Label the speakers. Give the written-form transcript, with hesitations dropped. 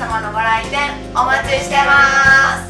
Speaker 1: 様のご来店お待ちしてます。